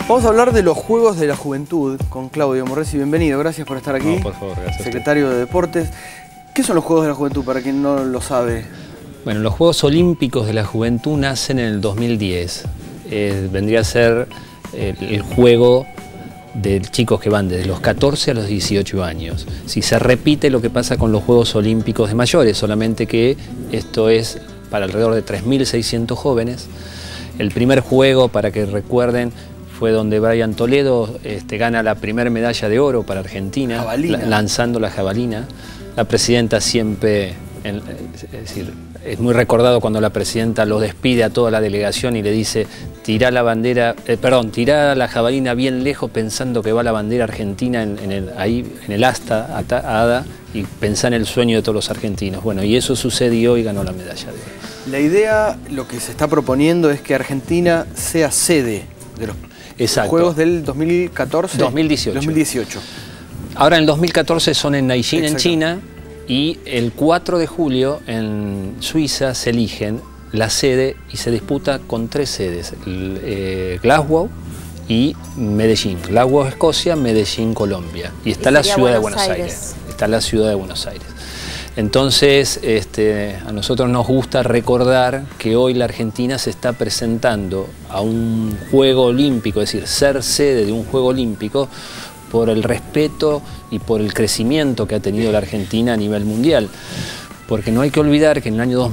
Vamos a hablar de los Juegos de la Juventud con Claudio Morresi. Bienvenido, gracias por estar aquí. No, por favor, gracias. Secretario de Deportes. ¿Qué son los Juegos de la Juventud, para quien no lo sabe? Bueno, los Juegos Olímpicos de la Juventud nacen en el 2010. Vendría a ser el juego de chicos que van desde los 14 a los 18 años. Si se repite lo que pasa con los Juegos Olímpicos de mayores, solamente que esto es para alrededor de 3.600 jóvenes. El primer juego, para que recuerden, fue donde Brian Toledo gana la primera medalla de oro para Argentina, lanzando la jabalina. La presidenta siempre, es decir, es muy recordado cuando la presidenta lo despide a toda la delegación y le dice: tirá la bandera, tirá la jabalina bien lejos pensando que va la bandera argentina ahí en el asta atada, y pensá en el sueño de todos los argentinos. Bueno, y eso sucedió y ganó la medalla de oro. La idea, lo que se está proponiendo es que Argentina sea sede de los Juegos del 2014. 2018. Ahora en el 2014 son en Nanjing, en China, y el 4 de julio en Suiza se eligen la sede y se disputa con 3 sedes, Glasgow y Medellín. Glasgow, Escocia, Medellín, Colombia. Y está la ciudad de Buenos Aires. Está la ciudad de Buenos Aires. Entonces, a nosotros nos gusta recordar que hoy la Argentina se está presentando a un juego olímpico, es decir, ser sede de un juego olímpico, por el respeto y por el crecimiento que ha tenido la Argentina a nivel mundial. Porque no hay que olvidar que en el año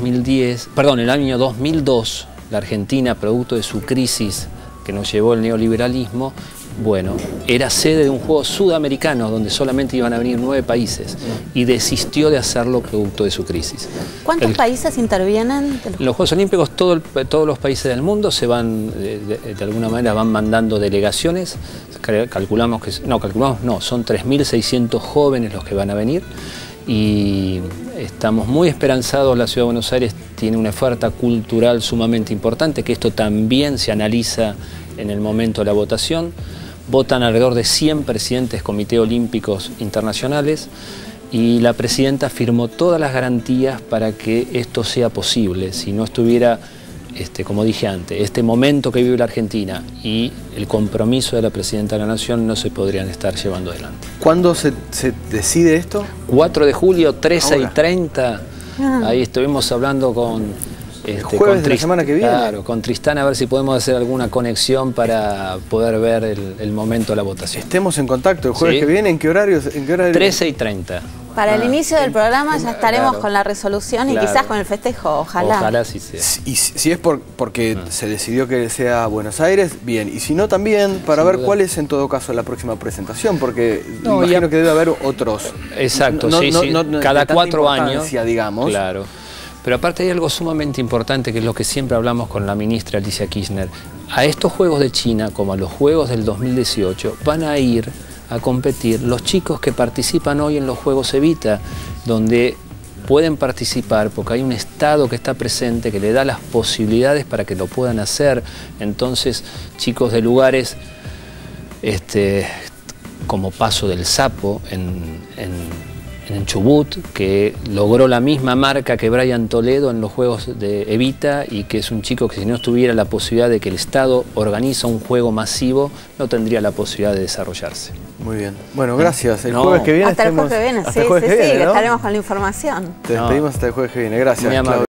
2002, la Argentina, producto de su crisis que nos llevó el neoliberalismo, bueno, era sede de un juego sudamericano donde solamente iban a venir 9 países y desistió de hacerlo producto de su crisis. ¿Cuántos países intervienen? En los Juegos Olímpicos todos los países del mundo se van, de alguna manera van mandando delegaciones. Calculamos que, son 3.600 jóvenes los que van a venir y estamos muy esperanzados. La Ciudad de Buenos Aires tiene una oferta cultural sumamente importante, que esto también se analiza en el momento de la votación. Votan alrededor de 100 presidentes de comités olímpicos internacionales y la presidenta firmó todas las garantías para que esto sea posible. Si no estuviera, como dije antes, este momento que vive la Argentina y el compromiso de la presidenta de la Nación, no se podrían estar llevando adelante. ¿Cuándo se decide esto? 4 de julio, 13:30. Ahí estuvimos hablando con... jueves de la semana que viene. Claro, con Tristán, a ver si podemos hacer alguna conexión para poder ver el momento de la votación. Estemos en contacto el jueves que viene. ¿En qué horario? 13:30. Para el inicio del programa ya estaremos con la resolución y quizás con el festejo, ojalá. Ojalá sí sea. Y si es porque se decidió que sea Buenos Aires, bien. Y si no, también para ver cuál es en todo caso la próxima presentación, porque imagino que debe haber otros. Exacto, cada 4 años. Digamos. Claro. Pero aparte hay algo sumamente importante, que es lo que siempre hablamos con la ministra Alicia Kirchner. A estos Juegos de China, como a los Juegos del 2018, van a ir a competir los chicos que participan hoy en los Juegos Evita, donde pueden participar porque hay un Estado que está presente, que le da las posibilidades para que lo puedan hacer. Entonces, chicos de lugares como Paso del Sapo, en Chubut, que logró la misma marca que Brian Toledo en los Juegos de Evita, y que es un chico que, si no estuviera la posibilidad de que el Estado organiza un juego masivo, no tendría la posibilidad de desarrollarse. Muy bien. Bueno, gracias. El jueves que viene hasta el jueves que viene, sí, estaremos con la información. Te despedimos hasta el jueves que viene. Gracias, Claudio.